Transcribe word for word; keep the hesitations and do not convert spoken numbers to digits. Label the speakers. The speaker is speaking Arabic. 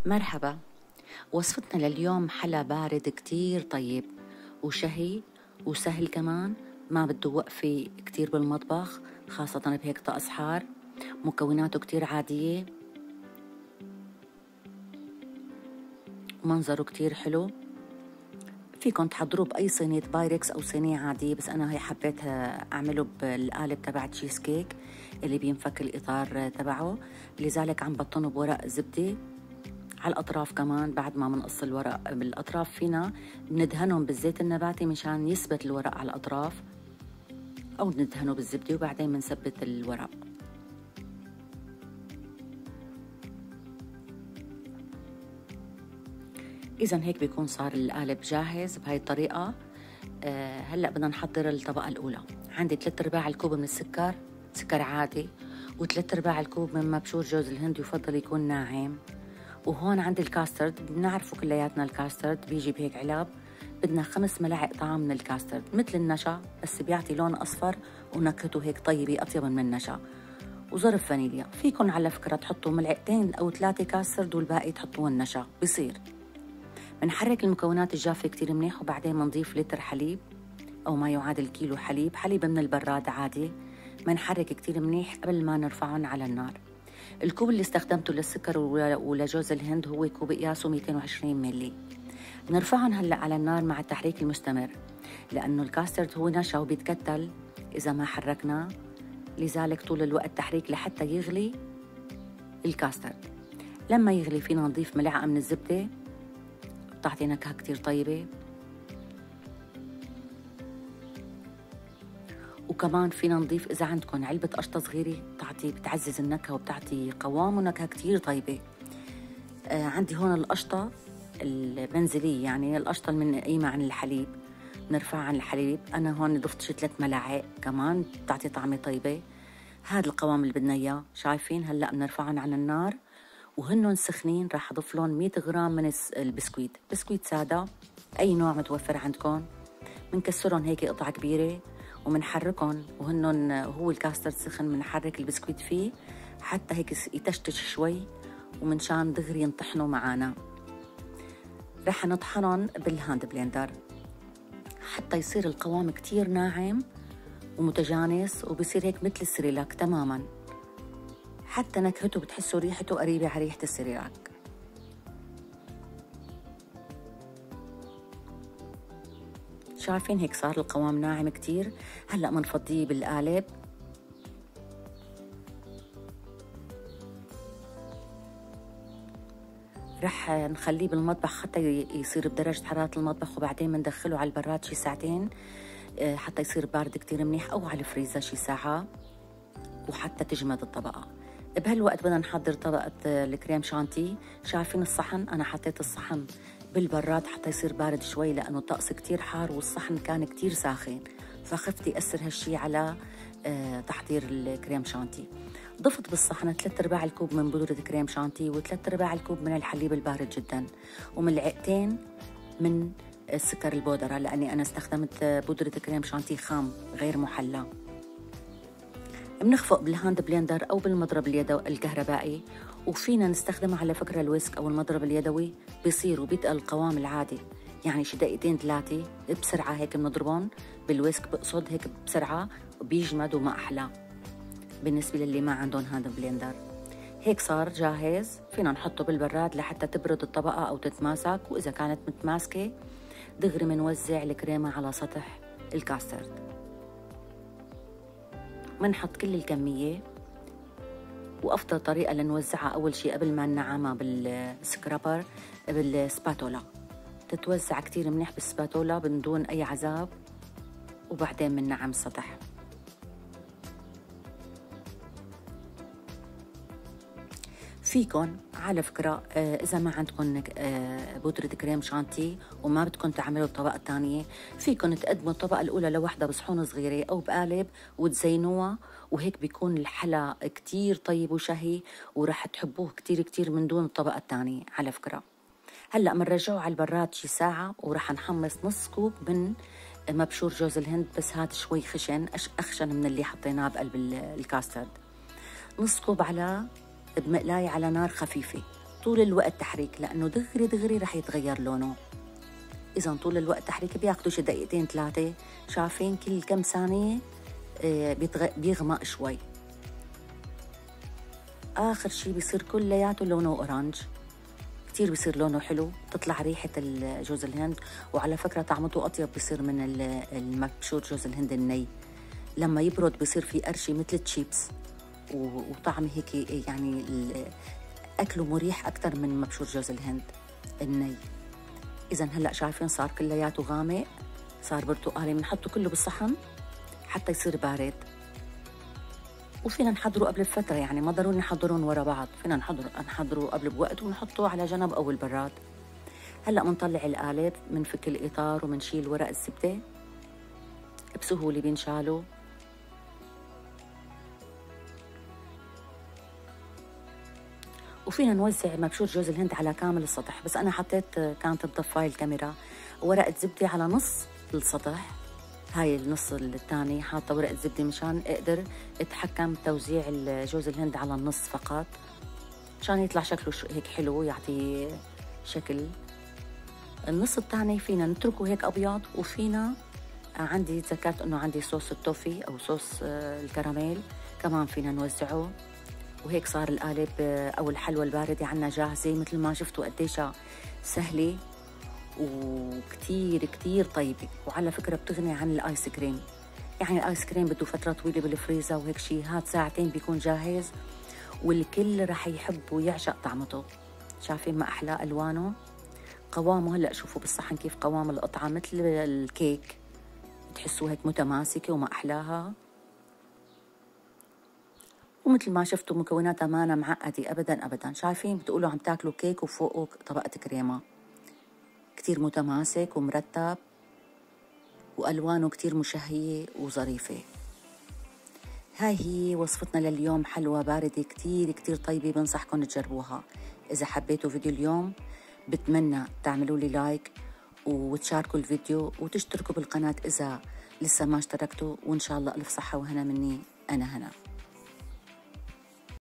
Speaker 1: مرحبا. وصفتنا لليوم حلا بارد كتير طيب وشهي وسهل كمان، ما بده وقفة كتير بالمطبخ خاصة بهيك طقس حار. مكوناته كتير عادية ومنظره كتير حلو. فيكن تحضروه بأي صينية بايركس أو صينية عادية، بس أنا هي حبيت أعمله بالقالب تبع تشيز كيك اللي بينفك الإطار تبعه، لذلك عم بطنه بورق زبدة على الأطراف. كمان بعد ما منقص الورق بالأطراف فينا ندهنهم بالزيت النباتي مشان يثبت الورق على الأطراف، أو ندهنه بالزبدة وبعدين بنثبت الورق. إذا هيك بيكون صار القالب جاهز بهاي الطريقة. أه هلأ بدنا نحضر الطبقة الأولى. عندي ثلاث أرباع الكوب من السكر، سكر عادي، وثلاث أرباع الكوب من مبشور جوز الهند، يفضل يكون ناعم. وهون عندي الكاسترد، بنعرفه كلياتنا الكاسترد بيجي بهيك علب. بدنا خمس ملاعق طعام من الكاسترد مثل النشا، بس بيعطي لون أصفر ونكهته هيك طيبة أطيب من النشا. وظرف فانيليا، فيكن على فكرة تحطوا ملعقتين أو ثلاثة كاسترد والباقي تحطوه النشا بيصير. بنحرك المكونات الجافة كتير منيح، وبعدين بنضيف لتر حليب أو ما يعادل كيلو حليب، حليب من البراد عادي. بنحرك كتير منيح قبل ما نرفعهم على النار. الكوب اللي استخدمته للسكر ولجوز الهند هو كوب قياسه مئتين وعشرين ملي. بنرفعهم هلا على النار مع التحريك المستمر، لأنه الكاسترد هو نشا وبيتكتل إذا ما حركناه، لذلك طول الوقت تحريك لحتى يغلي الكاسترد. لما يغلي فينا نضيف ملعقة من الزبدة، بتعطي نكهة كتير طيبة. وكمان فينا نضيف إذا عندكم علبة قشطة صغيرة، بتعطي بتعزز النكهة وبتعطي قوام ونكهة كتير طيبة. آه عندي هون القشطة المنزلية، يعني القشطة المنقيمة عن الحليب، نرفع عن الحليب. أنا هون ضفت شي ثلاث ملاعق كمان بتعطي طعمة طيبة. هذا القوام اللي بدنا إياه، شايفين؟ هلأ بنرفعهم على النار وهنن سخنين. راح أضيف لهم مئة غرام من البسكويت، بسكويت سادة أي نوع متوفر عندكم. بنكسرهم هيك قطع كبيرة ومنحركهم وهنن هو الكاسترد سخن. بنحرك البسكويت فيه حتى هيك يتشتش شوي، ومنشان دغري ينطحنوا معانا. رح نطحنهم بالهاند بلندر حتى يصير القوام كتير ناعم ومتجانس، وبصير هيك مثل السريلاك تماما، حتى نكهته بتحسوا ريحته قريبة على ريحة السريلاك. شايفين هيك صار القوام ناعم كتير. هلأ منفضيه بالقالب. رح نخليه بالمطبخ حتى يصير بدرجة حرارة المطبخ، وبعدين بندخله على البراد شي ساعتين حتى يصير بارد كتير منيح، أو على الفريزر شي ساعة وحتى تجمد الطبقة. بهالوقت بدنا نحضر طبقة الكريم شانتي. شايفين الصحن؟ أنا حطيت الصحن بالبراد حتى يصير بارد شوي، لأنه الطقس كتير حار والصحن كان كتير ساخن، فخفت يأثر هالشي على تحضير الكريم شانتي. ضفت بالصحن ثلاث أرباع الكوب من بودرة كريم شانتي، وثلاث أرباع الكوب من الحليب البارد جدا، وملعقتين من السكر البودرة، لأني أنا استخدمت بودرة كريم شانتي خام غير محلى. بنخفق بالهاند بلندر أو بالمضرب اليدوي الكهربائي، وفينا نستخدمها على فكرة الويسك أو المضرب اليدوي، بيصير وبيتقل القوام العادي، يعني شي دقيقتين ثلاثة بسرعة هيك بنضربهم بالويسك، بقصد هيك بسرعة وبيجمد وما أحلى بالنسبة للي ما عندهم هاند بلندر. هيك صار جاهز. فينا نحطه بالبراد لحتى تبرد الطبقة أو تتماسك، وإذا كانت متماسكة دغري منوزع الكريمة على سطح الكاسترد. منحط كل الكمية، وأفضل طريقة لنوزعها أول شي قبل ما ننعمها بالسكرابر بالسباتولا، تتوزع كتير منيح بالسباتولا من دون أي عذاب، وبعدين بننعم السطح. فيكن على فكرة إذا ما عندكم بودرة كريم شانتي وما بدكم تعملوا الطبقة الثانية، فيكن تقدموا الطبقة الأولى لوحدها بصحون صغيرة أو بقالب وتزينوها، وهيك بيكون الحلا كتير طيب وشهي، ورح تحبوه كتير كتير من دون الطبقة الثانية على فكرة. هلأ منرجعه على البراد شي ساعة، ورح نحمص نص كوب من مبشور جوز الهند، بس هاد شوي خشن أخشن من اللي حطيناه بقلب الكاسترد. نص كوب على بمقلاية على نار خفيفة، طول الوقت تحريك، لأنه دغري دغري رح يتغير لونه. إذا طول الوقت تحريك بياخدوا شي دقيقتين ثلاثة، شايفين كل كم ثانية بيغمق شوي. آخر شي بيصير كلياته لونه أورانج، كتير بيصير لونه حلو، تطلع ريحة جوز الهند. وعلى فكرة طعمته أطيب بيصير من المبشور جوز الهند الني، لما يبرد بيصير في قرشة مثل التشيبس، وطعم هيك يعني أكله مريح أكتر من مبشور جوز الهند الني. إذا هلأ شايفين صار كلياته غامق، صار برتقالي. بنحطه كله بالصحن حتى يصير بارد، وفينا نحضره قبل الفترة، يعني ما ضروري نحضرهم ورا بعض، فينا نحضر نحضره قبل بوقت ونحطه على جنب أو البراد. هلأ بنطلع القالب، بنفك الإطار وبنشيل ورق الزبدة، بسهولة بينشالوا. وفينا نوزع مبشور جوز الهند على كامل السطح، بس أنا حطيت، كانت مطفاي الكاميرا، ورقة زبدة على نص السطح، هاي النص الثاني حاطة ورقة زبدة مشان اقدر اتحكم بتوزيع جوز الهند على النص فقط، مشان يطلع شكله هيك حلو، يعطي شكل. النص الثاني فينا نتركه هيك ابيض، وفينا عندي ذكرت انه عندي صوص التوفي او صوص الكراميل كمان فينا نوزعه. وهيك صار القالب او الحلوى الباردة عنا جاهزة، مثل ما شفتوا قديش سهلة وكتير كتير طيبة. وعلى فكرة بتغني عن الآيس كريم، يعني الآيس كريم بده فترة طويلة بالفريزر وهيك شي، هاد ساعتين بيكون جاهز والكل رح يحب ويعشق طعمته. شايفين ما أحلى ألوانه، قوامه هلأ شوفوا بالصحن كيف قوام القطعة مثل الكيك، تحسوا هيك متماسكة وما أحلاها. ومثل ما شفتوا مكوناتها مانا معقدة أبدا أبدا، شايفين بتقولوا عم تاكلوا كيك وفوقه طبقة كريمة، كتير متماسك ومرتب، وألوانه كتير مشهية وظريفة. هاي هي وصفتنا لليوم، حلوى باردة كتير كتير طيبة، بنصحكم تجربوها. إذا حبيتوا فيديو اليوم بتمنى تعملوا لي لايك وتشاركوا الفيديو وتشتركوا بالقناة إذا لسه ما اشتركتوا، وإن شاء الله ألف صحة وهنا مني، أنا هنا.